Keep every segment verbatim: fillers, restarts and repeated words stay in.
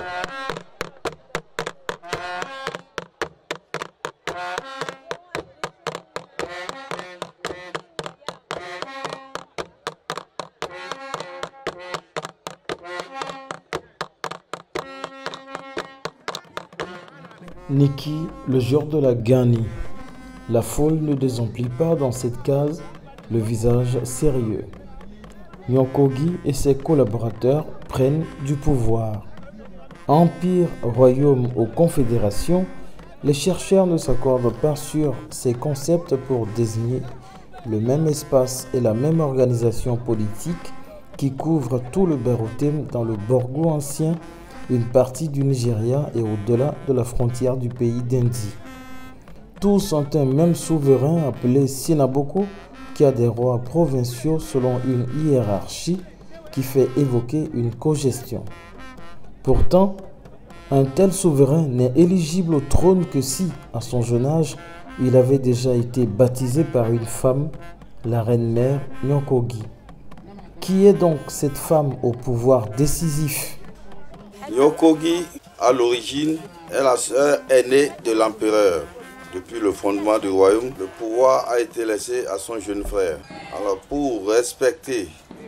Niki, le jour de la Gani. La foule ne désemplit pas dans cette case le visage sérieux. Nyankogi et ses collaborateurs prennent du pouvoir. Empire, royaume ou confédération, les chercheurs ne s'accordent pas sur ces concepts pour désigner le même espace et la même organisation politique qui couvre tout le Berothem dans le Borgo ancien, une partie du Nigeria et au-delà de la frontière du pays d'Indi. Tous ont un même souverain appelé Sinaboko qui a des rois provinciaux selon une hiérarchie qui fait évoquer une cogestion. Pourtant, un tel souverain n'est éligible au trône que si, à son jeune âge, il avait déjà été baptisé par une femme, la reine-mère Nyankogi. Qui est donc cette femme au pouvoir décisif? Nyankogi, à l'origine, est la sœur aînée de l'empereur. Depuis le fondement du royaume, le pouvoir a été laissé à son jeune frère. Alors, pour respecter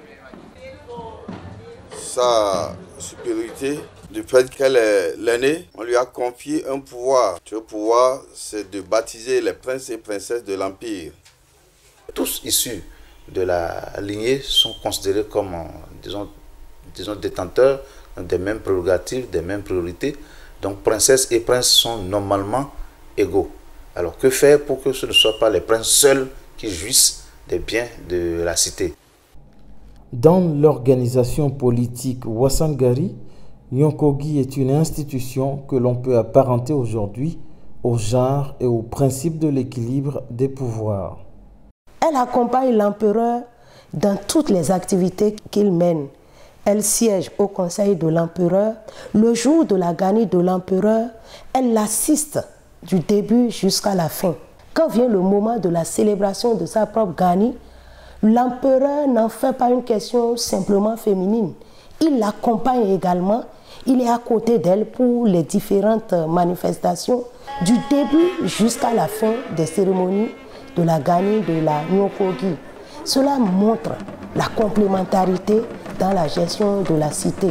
sa supériorité, du fait qu'elle est l'aînée, on lui a confié un pouvoir. Ce pouvoir, c'est de baptiser les princes et princesses de l'Empire. Tous issus de la lignée sont considérés comme, disons, disons détenteurs des mêmes prérogatives, des mêmes priorités. Donc, princesses et princes sont normalement égaux. Alors, que faire pour que ce ne soient pas les princes seuls qui jouissent des biens de la cité? Dans l'organisation politique Wasangari, Nyankogi est une institution que l'on peut apparenter aujourd'hui au genre et au principe de l'équilibre des pouvoirs. Elle accompagne l'empereur dans toutes les activités qu'il mène. Elle siège au conseil de l'empereur. Le jour de la Gani de l'empereur, elle l'assiste du début jusqu'à la fin. Quand vient le moment de la célébration de sa propre Gani, l'empereur n'en fait pas une question simplement féminine. Il l'accompagne également. Il est à côté d'elle pour les différentes manifestations, du début jusqu'à la fin des cérémonies de la Gani de la Nyankogi. Cela montre la complémentarité dans la gestion de la cité.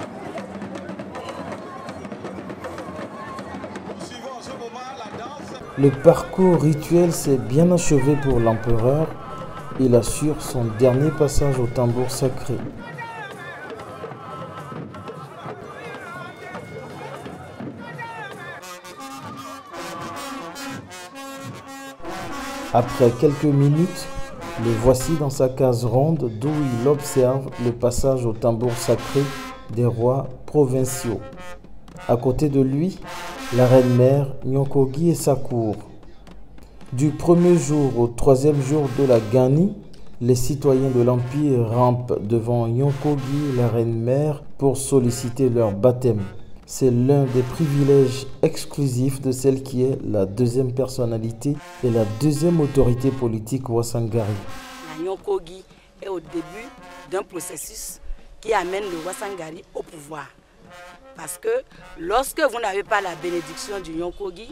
Le parcours rituel s'est bien achevé pour l'empereur. Il assure son dernier passage au tambour sacré. Après quelques minutes, le voici dans sa case ronde d'où il observe le passage au tambour sacré des rois provinciaux. À côté de lui, la reine-mère Nyankogi et sa cour. Du premier jour au troisième jour de la Gani, les citoyens de l'Empire rampent devant Nyankogi, la reine-mère, pour solliciter leur baptême. C'est l'un des privilèges exclusifs de celle qui est la deuxième personnalité et la deuxième autorité politique Wasangari. La Nyankogi est au début d'un processus qui amène le Wasangari au pouvoir. Parce que lorsque vous n'avez pas la bénédiction du Nyankogi,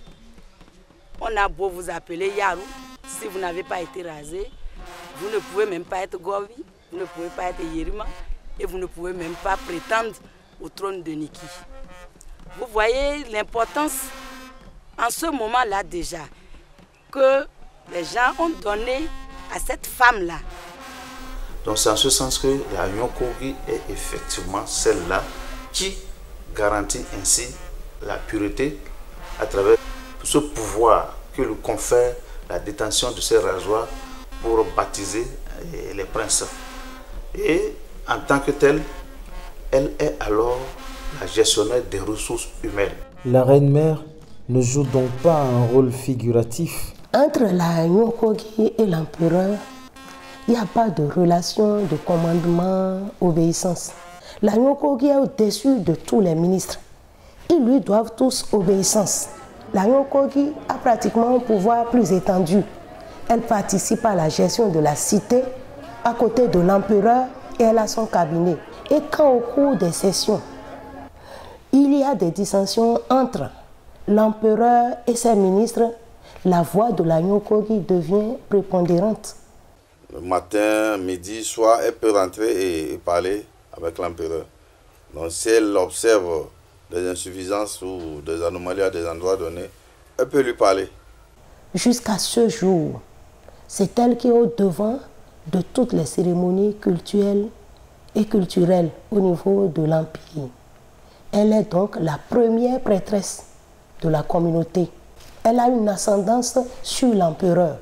on a beau vous appeler Yarou, si vous n'avez pas été rasé, vous ne pouvez même pas être Govi, vous ne pouvez pas être Yerima et vous ne pouvez même pas prétendre au trône de Niki. Vous voyez l'importance en ce moment-là déjà que les gens ont donné à cette femme-là. Donc c'est en ce sens que la Nyankogi est effectivement celle-là qui garantit ainsi la pureté à travers ce pouvoir que lui confère la détention de ces rasoirs pour baptiser les princes. Et en tant que telle, elle est alors la gestionnaire des ressources humaines. La reine-mère ne joue donc pas un rôle figuratif. Entre la Nyankogi et l'empereur, il n'y a pas de relation de commandement-obéissance. La Nyankogi est au-dessus de tous les ministres. Ils lui doivent tous obéissance. La Nyankogi a pratiquement un pouvoir plus étendu. Elle participe à la gestion de la cité à côté de l'empereur et elle a son cabinet. Et quand au cours des sessions, il y a des dissensions entre l'empereur et ses ministres. La voix de la Nyokogi devient prépondérante. Le matin, midi, soir, elle peut rentrer et, et parler avec l'empereur. Donc si elle observe des insuffisances ou des anomalies à des endroits donnés, elle peut lui parler. Jusqu'à ce jour, c'est elle qui est au devant de toutes les cérémonies culturelles et culturelles au niveau de l'Empire. Elle est donc la première prêtresse de la communauté. Elle a une ascendance sur l'empereur.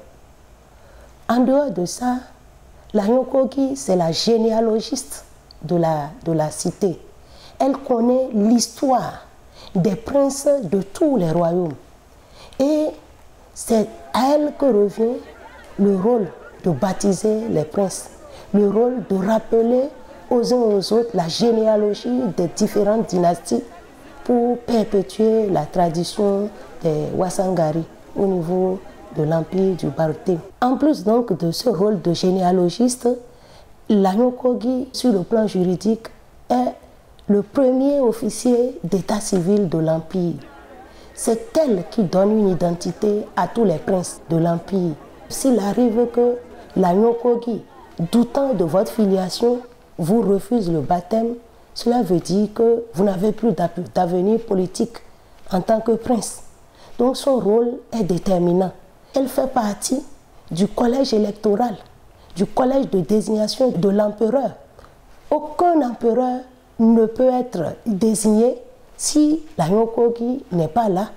En dehors de ça, la Nyokogi, c'est la généalogiste de la, de la cité. Elle connaît l'histoire des princes de tous les royaumes. Et c'est à elle que revient le rôle de baptiser les princes, le rôle de rappeler aux uns aux autres la généalogie des différentes dynasties pour perpétuer la tradition des Wasangari au niveau de l'empire du Barté. En plus donc de ce rôle de généalogiste, la Nyokogi, sur le plan juridique, est le premier officier d'état civil de l'empire. C'est elle qui donne une identité à tous les princes de l'empire. S'il arrive que la Nyokogi, doutant de votre filiation, vous refuse le baptême, cela veut dire que vous n'avez plus d'avenir politique en tant que prince. Donc son rôle est déterminant. Elle fait partie du collège électoral, du collège de désignation de l'empereur. Aucun empereur ne peut être désigné si la Nyokogi n'est pas là.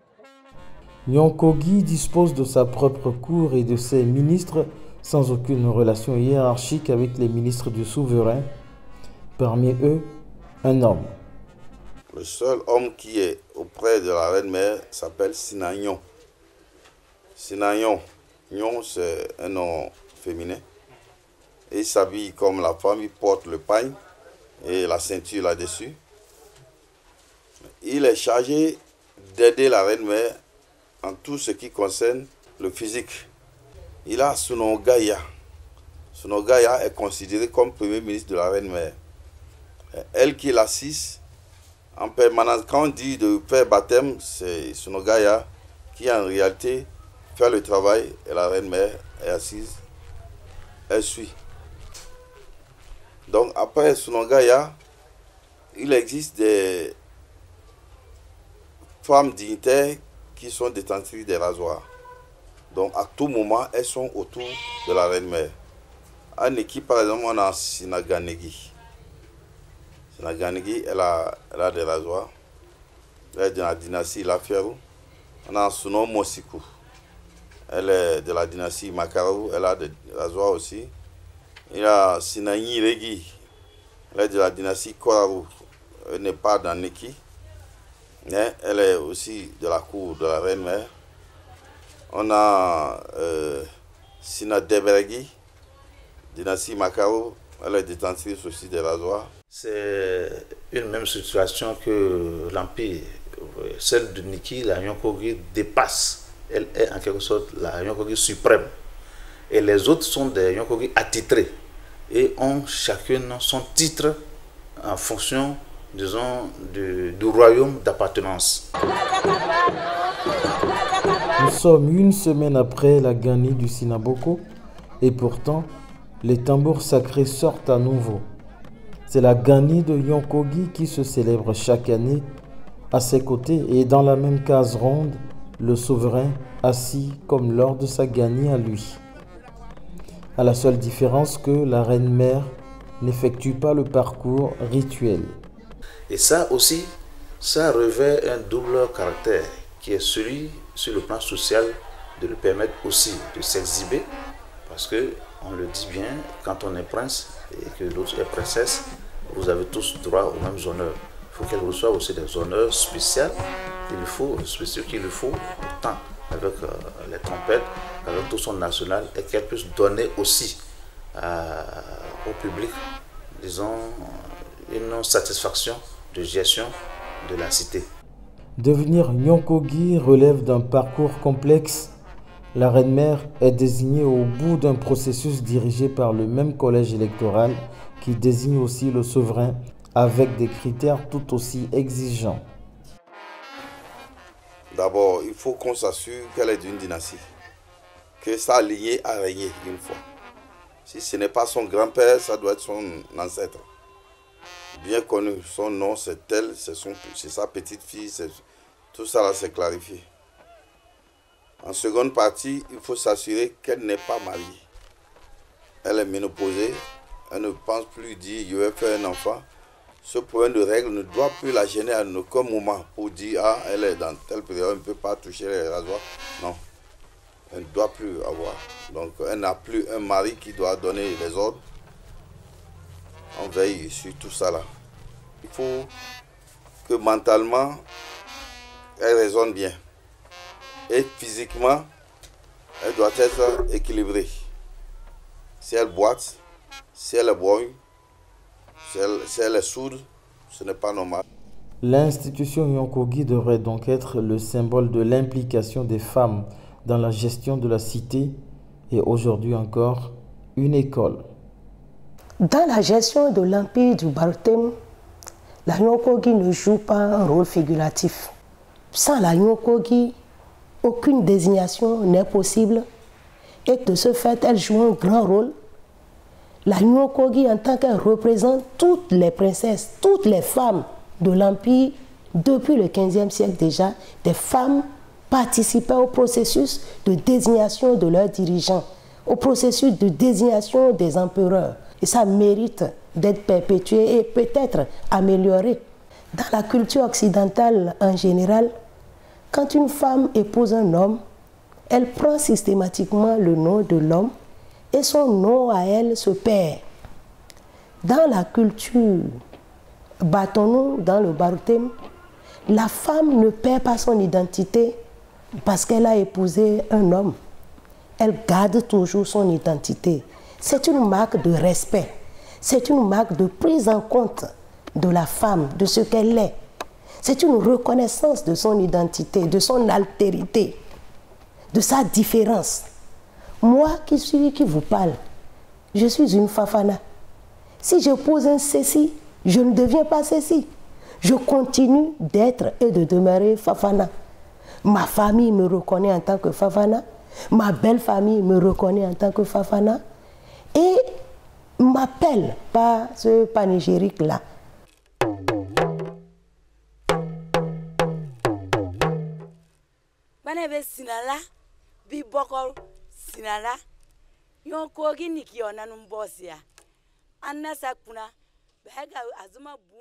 Nyokogi dispose de sa propre cour et de ses ministres sans aucune relation hiérarchique avec les ministres du souverain. Parmi eux, un homme. Le seul homme qui est auprès de la reine-mère s'appelle Sinagnon. Sinagnon, Nyon, c'est un nom féminin. Et il s'habille comme la femme, il porte le pagne et la ceinture là-dessus. Il est chargé d'aider la reine-mère en tout ce qui concerne le physique. Il a Sunogaya. Sunogaya est considéré comme premier ministre de la reine-mère. Elle qui l'assiste en permanence. Quand on dit de faire baptême, c'est Sunogaya qui en réalité fait le travail et la reine-mère est assise, elle suit. Donc après Sunogaya, il existe des femmes dignitaires qui sont détentrices des rasoirs. Donc à tout moment, elles sont autour de la reine-mère. En équipe, par exemple, on a Sinaganegi. Sinaganegi, elle a, elle a des rasoirs. Elle est de la dynastie Lafierou. On a Suno Mosiku. Elle est de la dynastie Makarou. Elle a des rasoirs aussi. Il y a Sinani Regi. Elle est de la dynastie Koraru. Elle n'est pas dans Neki. Mais elle est aussi de la cour de la reine-mère. On a euh, Sina Deberegi, dynastie Makarou. Elle est détentrice aussi des rasoirs. C'est une même situation que l'Empire. Celle de Niki, la Nyokogi dépasse. Elle est en quelque sorte la Nyokogi suprême. Et les autres sont des Nyokogi attitrés. Et ont chacune son titre en fonction, disons, du, du royaume d'appartenance. Nous sommes une semaine après la Gani du Sinaboko et pourtant, les tambours sacrés sortent à nouveau. C'est la Gani de Nyokogi qui se célèbre chaque année. À ses côtés et dans la même case ronde, le souverain assis comme lors de sa Gani à lui. À la seule différence que la reine-mère n'effectue pas le parcours rituel. Et ça aussi, ça revêt un double caractère qui est celui, sur le plan social, de lui permettre aussi de s'exhiber. Parce que, on le dit bien, quand on est prince et que l'autre est princesse, vous avez tous droit aux mêmes honneurs. Il faut qu'elle reçoive aussi des honneurs spéciaux qu'il lui faut, spéciaux qu'il lui faut, autant avec euh, les trompettes, avec tout son national, et qu'elle puisse donner aussi euh, au public, disons, une satisfaction de gestion de la cité. Devenir Nyokogi relève d'un parcours complexe. La reine-mère est désignée au bout d'un processus dirigé par le même collège électoral qui désigne aussi le souverain avec des critères tout aussi exigeants. D'abord, il faut qu'on s'assure qu'elle est d'une dynastie, que sa lignée a régné une fois. Si ce n'est pas son grand-père, ça doit être son ancêtre. Bien connu, son nom c'est elle, c'est sa petite fille, tout ça là c'est clarifié. En seconde partie, il faut s'assurer qu'elle n'est pas mariée. Elle est ménopausée, elle ne pense plus dire je vais faire un enfant. Ce problème de règles ne doit plus la gêner à aucun moment pour dire ah elle est dans telle période, elle ne peut pas toucher les rasoirs. Non, elle ne doit plus avoir. Donc elle n'a plus un mari qui doit donner les ordres. On veille sur tout ça là. Il faut que mentalement elle raisonne bien. Et physiquement, elle doit être équilibrée. Si elle boite, si elle est bonne, si elle, si elle est sourde, ce n'est pas normal. L'institution Yonkogi devrait donc être le symbole de l'implication des femmes dans la gestion de la cité et aujourd'hui encore une école. Dans la gestion de l'empire du Bartem, la Yonkogi ne joue pas un rôle figuratif. Sans la Yonkogi, aucune désignation n'est possible et de ce fait, elle joue un grand rôle. La Yonkogi, en tant qu'elle représente toutes les princesses, toutes les femmes de l'Empire, depuis le quinzième siècle déjà, des femmes participaient au processus de désignation de leurs dirigeants, au processus de désignation des empereurs. Et ça mérite d'être perpétué et peut-être amélioré. Dans la culture occidentale en général, quand une femme épouse un homme, elle prend systématiquement le nom de l'homme et son nom à elle se perd. Dans la culture Batonou, dans le Bartem, la femme ne perd pas son identité parce qu'elle a épousé un homme. Elle garde toujours son identité. C'est une marque de respect. C'est une marque de prise en compte de la femme, de ce qu'elle est. C'est une reconnaissance de son identité, de son altérité, de sa différence. Moi qui suis qui vous parle, je suis une Fafana. Si je pose un ceci, je ne deviens pas ceci. Je continue d'être et de demeurer Fafana. Ma famille me reconnaît en tant que Fafana. Ma belle famille me reconnaît en tant que Fafana. Et m'appelle par ce panégyrique-là. Banebe sinala, bibokol sinala, yon kogi niki ona numbosia. Anna sakuna, bega azuma